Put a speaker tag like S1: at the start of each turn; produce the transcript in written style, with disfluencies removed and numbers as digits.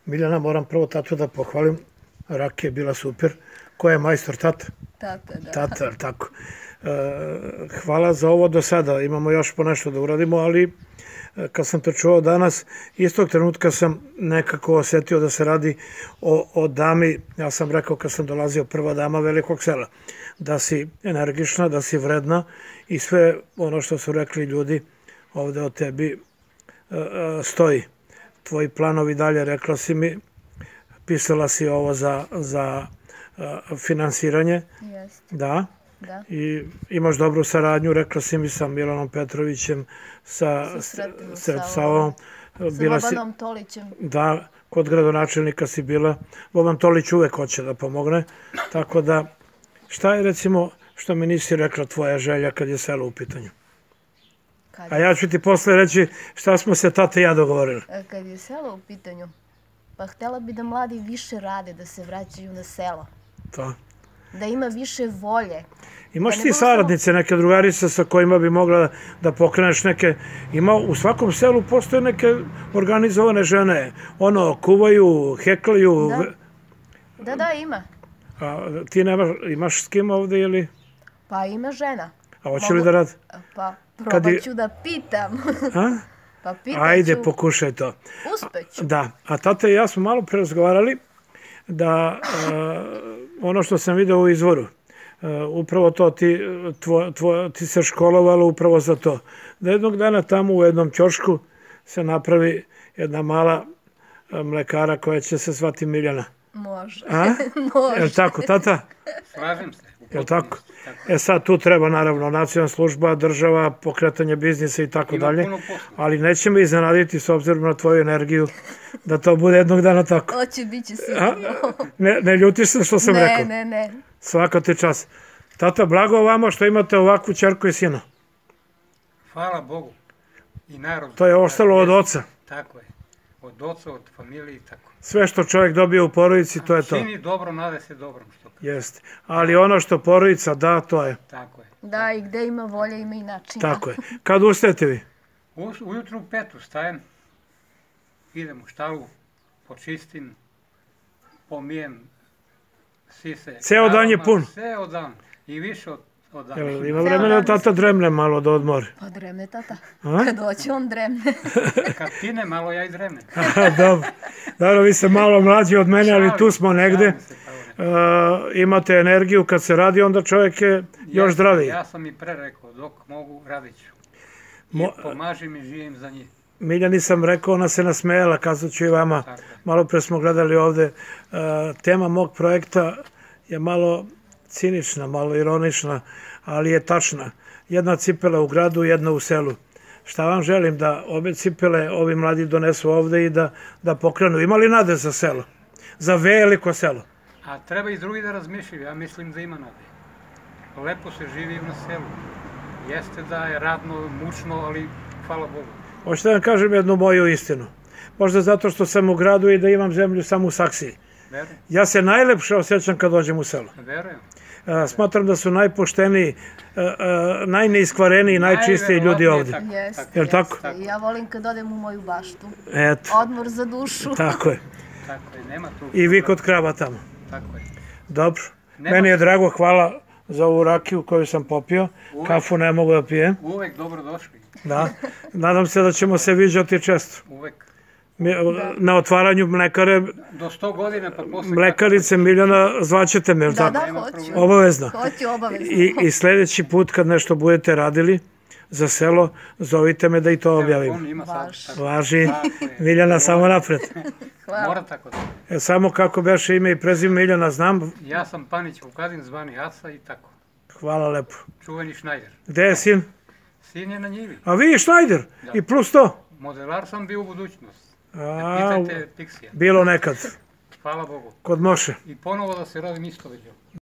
S1: Miljana, moram prvo tatu da pohvalim. Rakija je bila super. Ko je majstor, tata?
S2: Tata, da.
S1: Tata, tako. Hvala za ovo do sada. Imamo još po nešto da uradimo, ali kad sam to čuo danas, istog trenutka sam nekako osetio da se radi o dami, ja sam rekao kad sam dolazio, prva dama velikog sela, da si energična, da si vredna i sve ono što su rekli ljudi ovde o tebi stoji. Tvoji planovi dalje, rekla si mi, pisala si ovo za finansiranje.
S2: Jeste.
S1: Da.
S2: Da.
S1: I imaš dobru saradnju, rekla si mi, sa Milanom Petrovićem, sa Savom.
S2: Sa Bobanom Tolićem.
S1: Da, kod gradonačelnika si bila. Boban Tolić uvek hoće da pomogne. Tako da, šta je recimo što mi nisi rekla tvoja želja kad je selo u pitanju? A ja ću ti posle reći šta smo se tata i ja dogovorili.
S2: Kad je selo u pitanju, pa htela bi da mladi više rade, da se vraćaju na selo.
S1: To.
S2: Da ima više volje.
S1: Imaš ti saradnice, neke drugarice sa kojima bi mogla da pokreneš neke... U svakom selu postoje neke organizovane žene. Ono, kuvaju, heklaju.
S2: Da, ima.
S1: A ti imaš s kim ovde ili?
S2: Pa ima žena.
S1: A hoće li da radi?
S2: Pa probat ću da pitam. Pa pitaću.
S1: Ajde, pokušaj to.
S2: Uspeću.
S1: Da, a tata i ja smo malo prerazgovarali da ono što sam video u izvoru, upravo to ti se školovala upravo za to. Da jednog dana tamo u jednom ćošku se napravi jedna mala mlekara koja će se zvati Miljana.
S2: Može.
S1: Je li tako, tata?
S3: Slažem se.
S1: Je li tako? Sad tu treba naravno nacionalna služba, država, pokretanje biznisa i tako dalje. Ali neće me iznenaditi s obzirom na tvoju energiju da to bude jednog dana tako.
S2: Hoće, bit će sigurno.
S1: Ne ljutiš se što sam rekao?
S2: Ne.
S1: Svaka ti čast. Tata, blago vama što imate ovakvu ćerku i sina.
S3: Hvala Bogu i narodu.
S1: To je ostalo od oca.
S3: Tako je. Od oca, od familije i tako.
S1: Sve što čovjek dobije u porodici, to je to.
S3: Čini dobro, nade se dobrom.
S1: Jeste. Ali ono što porodica da, to je.
S3: Tako je.
S2: Da, i gde ima volja ima i načina.
S1: Tako je. Kad ustajete vi?
S3: Ujutru u 5 stajem, idem u štalu, počistim, pomijem sise.
S1: Ceo dan je pun?
S3: Ceo dan. I više od dana.
S1: Ima vremena da tata dremne malo da odmori?
S2: Pa dremne tata. Kad hoće on dremne.
S3: Kad pine malo ja i dremne.
S1: Dobro, vi ste malo mlađi od mene, ali tu smo negde. Imate energiju kad se radi, onda čovjek je još zdraviji.
S3: Ja sam i pre rekao, dok mogu radit ću. I pomažem i živim za njih.
S1: Miljani sam rekao, ona se nasmejala, kazat ću i vama. Malo pre smo gledali ovde. Tema mog projekta je malo cinična, malo ironična, ali je tačna. Jedna cipela u gradu, jedna u selu. Šta vam želim? Da obe cipele ovi mladi donesu ovde i da pokrenu. Ima li nade za selo? Za veliko selo?
S3: A treba i drugi da razmišljaju. Ja mislim da ima nade. Lepo se živi na selu. Jeste da je radno, mučno, ali hvala Bogu.
S1: Hoćete da vam kažem jednu moju istinu. Možda zato što sam u gradu i da imam zemlju samo u saksiji.
S3: Verujem.
S1: Ja se najlepše osjećam kad dođem u selo.
S3: Verujem.
S1: Smatram da su najpošteniji, najneiskvareniji, najčistiji ljudi ovde.
S2: Jeste,
S1: jel' tako?
S2: Ja volim kad odem u moju baštu.
S1: Eto.
S2: Odmor za dušu.
S1: Tako je.
S3: Tako je, nema tu.
S1: I vi kod krava tamo.
S3: Tako je.
S1: Dobro. Meni je drago, hvala za ovu rakiju koju sam popio. Kafu ne mogu da pijem.
S3: Uvek dobro došli.
S1: Da. Nadam se da ćemo se viđati često.
S3: Uvek.
S1: Na otvaranju mlekare...
S3: Do 100 godina pa posle...
S1: Mlekarice Miljana, zvaćete me, jel' tako?
S2: Da, hoću.
S1: Obavezno.
S2: Hoću, obavezno.
S1: I sledeći put kad nešto budete radili za selo, zovite me da i to objavim. Važi. Miljana, samo napred.
S3: Mora tako da.
S1: Samo kako beše ime i prezime Miljana, znam.
S3: Ja sam Panić Vukadin, zvani Aca i tako.
S1: Hvala lepo.
S3: Čuveni Šnajder.
S1: Gde je sin?
S3: Sin je na njivi.
S1: A vi Šnajder? I plus to?
S3: Modelar sam bio u budućnosti. Pitajte Pixija.
S1: Bilo nekad.
S3: Hvala Bogu.
S1: Kod Moše.
S3: I ponovo da se rodim isto vidio.